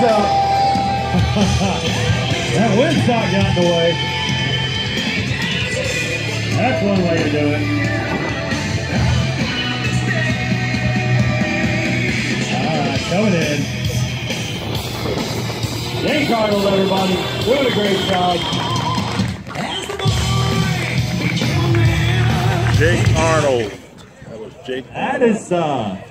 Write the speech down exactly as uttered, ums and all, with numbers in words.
wind's up. That windsock got in the way. That's one way to do it. Alright, coming in. Jake Arnold, everybody. Doing a great job. Jake Arnold. That was Jake Arnold. That is uh